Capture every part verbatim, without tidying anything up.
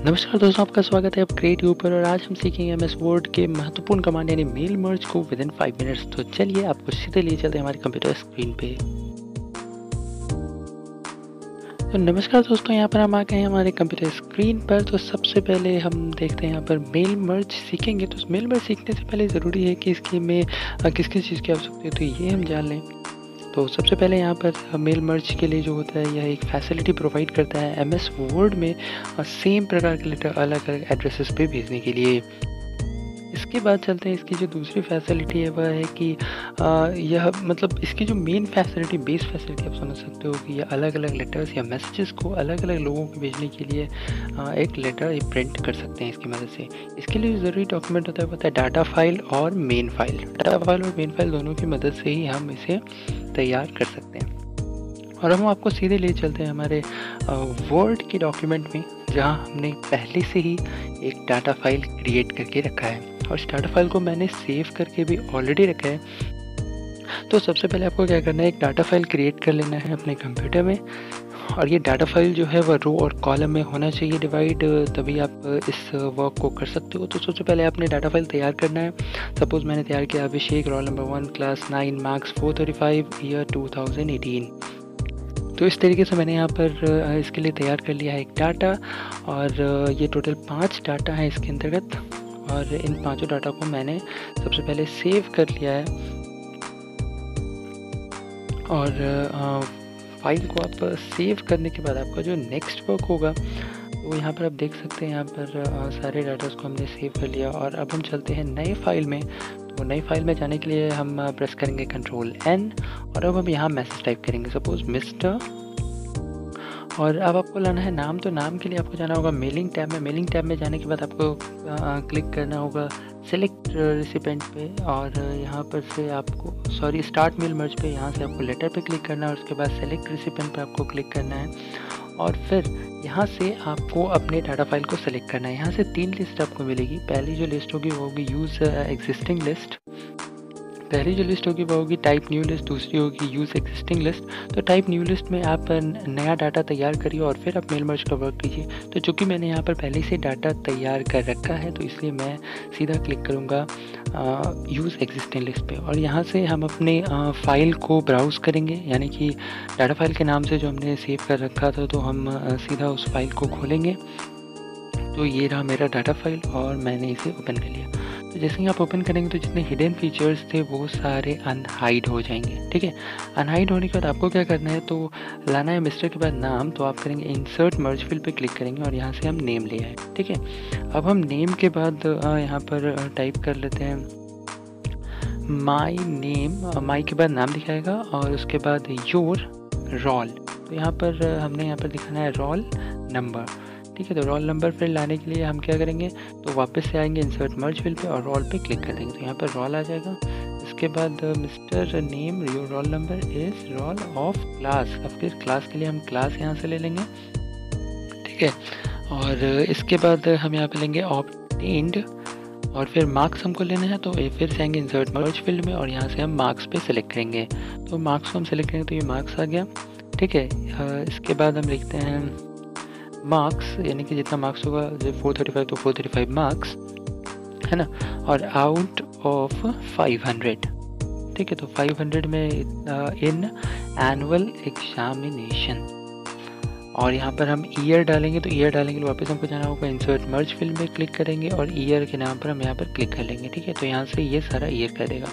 नमस्कार दोस्तों, आपका स्वागत है अपग्रेड यू पर। और आज हम सीखेंगे एमएस वर्ड के महत्वपूर्ण कमांड यानी मेल मर्ज को विद इन फाइव मिनट्स। तो चलिए आपको सीधे ले चलते हैं हमारे कंप्यूटर स्क्रीन पे। तो नमस्कार दोस्तों, यहाँ पर हम आ गए हैं हमारे कंप्यूटर स्क्रीन पर। तो सबसे पहले हम देखते हैं यहाँ पर मेल मर्ज सीखेंगे। तो मेल मर्ज सीखने से पहले ज़रूरी है कि इसकी में किस किस चीज़ की आवश्यकता है, तो ये हम जान लें। तो सबसे पहले यहाँ पर मेल मर्ज के लिए जो होता है, यह एक फैसिलिटी प्रोवाइड करता है एमएस वर्ड में सेम प्रकार के लेटर अलग अलग एड्रेसेस पे भेजने के लिए। इसके बाद चलते हैं, इसकी जो दूसरी फैसिलिटी है वह है कि आ, यह मतलब इसकी जो मेन फैसिलिटी बेस फैसिलिटी आप समझ सकते हो कि यह अलग अलग लेटर्स या मैसेजेस को अलग अलग लोगों को भेजने के लिए आ, एक लेटर प्रिंट कर सकते हैं इसकी मदद से। इसके लिए ज़रूरी डॉक्यूमेंट होता है होता है डाटा फाइल और मेन फाइल। डाटा फाइल और मेन फाइल दोनों की मदद से ही हम इसे तैयार कर सकते हैं। और हम आपको सीधे ले चलते हैं हमारे वर्ड के डॉक्यूमेंट में, जहां हमने पहले से ही एक डाटा फाइल क्रिएट करके रखा है और इस डाटा फाइल को मैंने सेव करके भी ऑलरेडी रखा है। तो सबसे पहले आपको क्या करना है, एक डाटा फाइल क्रिएट कर लेना है अपने कंप्यूटर में। और ये डाटा फाइल जो है वह रो और कॉलम में होना चाहिए डिवाइड, तभी आप इस वर्क को कर सकते हो। तो सबसे पहले आपने डाटा फाइल तैयार करना है। सपोज़ मैंने तैयार किया Abhishek, roll number one, class nine, marks four thirty five, year two thousand eighteen. तो इस तरीके से मैंने यहाँ पर इसके लिए तैयार कर लिया है एक डाटा। और ये टोटल पाँच डाटा है इसके अंतर्गत, और इन पांचों डाटा को मैंने सबसे पहले सेव कर लिया है। और फाइल को आप सेव करने के बाद आपका जो नेक्स्ट वर्क होगा, तो यहाँ पर आप देख सकते हैं, यहाँ पर सारे डाटास को हमने सेव कर लिया। और अब हम चलते हैं नए फाइल में। तो नई फाइल में जाने के लिए हम प्रेस करेंगे कंट्रोल एन, और अब हम यहाँ मैसेज टाइप करेंगे, सपोज मिस्टर। और अब आपको लाना है नाम। तो नाम के लिए आपको जाना होगा मेलिंग टैब में। मेलिंग टैब में जाने के बाद आपको आ, क्लिक करना होगा सेलेक्ट रिसिपेंट पे, और यहाँ पर से आपको सॉरी स्टार्ट मेल मर्ज पे, यहाँ से आपको लेटर पे क्लिक करना है और उसके बाद सेलेक्ट रिसिपेंट पे आपको क्लिक करना है। और फिर यहाँ से आपको अपने डाटा फाइल को सेलेक्ट करना है। यहाँ से तीन लिस्ट आपको मिलेगी। पहली जो लिस्ट होगी वो होगी यूज़ एग्जिस्टिंग लिस्ट। पहली जो लिस्ट होगी वो होगी टाइप न्यू लिस्ट, दूसरी होगी यूज़ एग्जिस्टिंग लिस्ट। तो टाइप न्यू लिस्ट में आप नया डाटा तैयार करिए और फिर आप मेल मर्ज का वर्क कीजिए। तो चूँकि मैंने यहाँ पर पहले से डाटा तैयार कर रखा है, तो इसलिए मैं सीधा क्लिक करूँगा यूज़ एग्जिस्टिंग लिस्ट पे। और यहाँ से हम अपने आ, फाइल को ब्राउज़ करेंगे, यानी कि डाटा फाइल के नाम से जो हमने सेव कर रखा था, तो हम आ, सीधा उस फाइल को खोलेंगे। तो ये रहा मेरा डाटा फाइल और मैंने इसे ओपन कर लिया। तो जैसे ही आप ओपन करेंगे तो जितने हिडन फीचर्स थे वो सारे अनहाइड हो जाएंगे। ठीक है, अनहाइड होने के बाद आपको क्या करना है, तो लाना है मिस्टर के बाद नाम। तो आप करेंगे इंसर्ट मर्ज फिल पे क्लिक करेंगे और यहाँ से हम नेम ले आए। ठीक है, अब हम नेम के बाद यहाँ पर टाइप कर लेते हैं माई नेम। माई के बाद नाम दिखाएगा और उसके बाद योर रोल। तो यहाँ पर हमने यहाँ पर दिखाना है रोल नंबर। ठीक है, तो रोल नंबर फिर लाने के लिए हम क्या करेंगे, तो वापस से आएंगे इंसर्ट मर्ज फिल पे और रोल पे क्लिक कर देंगे। तो यहाँ पर रोल आ जाएगा। इसके बाद mister name your roll number is roll of class. अब फिर क्लास के लिए हम क्लास यहाँ से ले लेंगे। ठीक है, और इसके बाद हम यहाँ पे लेंगे ऑब्टेन्ड, और फिर मार्क्स हमको लेना है। तो फिर से आएंगे इंसर्ट मर्ज फील्ड में और यहाँ से हम मार्क्स पे सेलेक्ट करेंगे। तो मार्क्स को हम सेलेक्ट करेंगे तो ये मार्क्स आ गया। ठीक है, इसके बाद हम लिखते हैं मार्क्स, यानी कि जितना मार्क्स होगा, जो फोर थर्टी फाइव तो फोर थर्टी फाइव मार्क्स है ना, और आउट ऑफ फाइव हंड्रेड। ठीक है, तो फाइव हंड्रेड में इन एनुअल एग्जामिनेशन। और यहाँ पर हम ईयर डालेंगे। तो ईयर डालेंगे तो वापस हमको जाना होगा इंसर्ट मर्ज फिल्म में क्लिक करेंगे और ईयर के नाम पर हम यहाँ पर क्लिक कर लेंगे। ठीक है, तो यहाँ से ये सारा ईयर करेगा।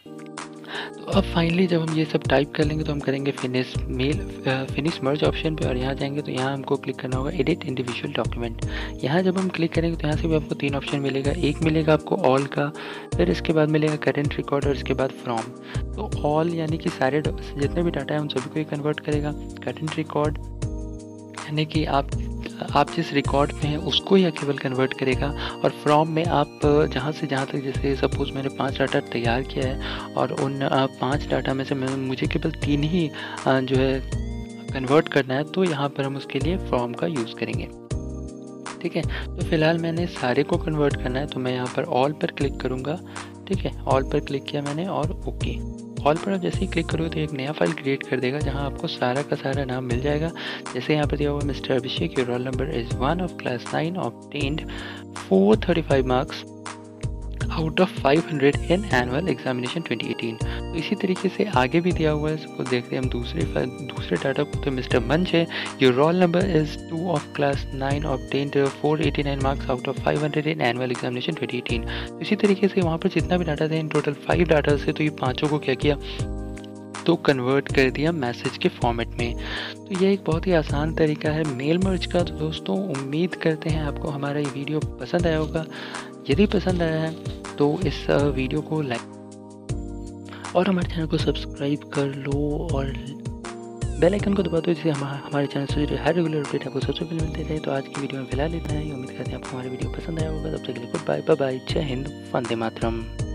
तो अब फाइनली जब हम ये सब टाइप कर लेंगे तो हम करेंगे finish mail finish merge option पे, और यहाँ जाएंगे तो यहाँ हमको क्लिक करना होगा एडिट इंडिविजुअल डॉक्यूमेंट। यहाँ जब हम क्लिक करेंगे तो यहाँ से भी आपको तीन ऑप्शन मिलेगा। एक मिलेगा आपको ऑल का, फिर इसके बाद मिलेगा करंट रिकॉर्ड और इसके बाद फ्रॉम। तो ऑल यानी कि सारे जितने भी डाटा है उन सभी को ही कन्वर्ट करेगा। करंट रिकॉर्ड यानी कि आप आप जिस रिकॉर्ड में हैं उसको ही केवल कन्वर्ट करेगा। और फ्रॉम में आप जहाँ से जहाँ तक, जैसे सपोज़ मैंने पांच डाटा तैयार किया है और उन पांच डाटा में से मुझे केवल तीन ही जो है कन्वर्ट करना है, तो यहाँ पर हम उसके लिए फ्रॉम का यूज़ करेंगे। ठीक है, तो फिलहाल मैंने सारे को कन्वर्ट करना है, तो मैं यहाँ पर ऑल पर क्लिक करूँगा। ठीक है, ऑल पर क्लिक किया मैंने और ओके। ऑल पर आप जैसे ही क्लिक करोगे तो एक नया फाइल क्रिएट कर देगा जहाँ आपको सारा का सारा नाम मिल जाएगा। जैसे यहाँ पर दिया हुआ mister Abhishek, your roll number is one of class nine, obtained four thirty five marks out of five hundred in annual examination twenty eighteen. तो इसी तरीके से आगे भी दिया हुआ है। सपोज देखते हैं हम दूसरे दूसरे डाटा को, तो मिस्टर मंच है, your roll number is two of class nine, obtained four eighty nine marks out of five hundred in annual examination twenty eighteen. तो इसी तरीके से वहाँ पर जितना भी डाटा थे, इन टोटल फाइव डाटा से, तो ये पाँचों को क्या किया, तो कन्वर्ट कर दिया मैसेज के फॉर्मेट में। तो ये एक बहुत ही आसान तरीका है मेल मर्ज का। तो दोस्तों उम्मीद करते हैं आपको हमारा ये वीडियो पसंद आया होगा। यदि पसंद आया है तो इस वीडियो को लाइक और हमारे चैनल को सब्सक्राइब कर लो और बेल आइकन को दबा दो, जिससे हम हमारे चैनल से जुड़े हर रेगुलर अपडेट आपको सबसे पहले मिलते रहे। तो आज की वीडियो में फिलहाल इतना ही। उम्मीद करते हैं आपको हमारी वीडियो पसंद आया होगा। तब तक के लिए गुड बाय, बाय बाय, जय हिंद, वंदे मातरम।